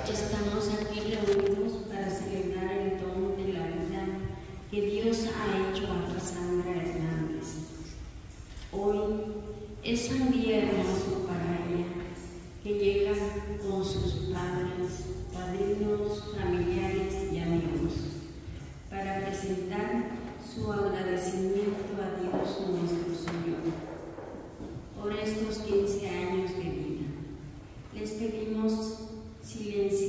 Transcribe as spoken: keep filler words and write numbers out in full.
estamos aquí reunidos para celebrar el don de la vida que Dios ha hecho a Cassandra Hernández. Hoy es un día hermoso para ella, que llega con sus padres, padrinos, familiares y amigos, para presentar su agradecimiento a Dios nuestro Señor por estos quince años de vida. Les pedimos silencio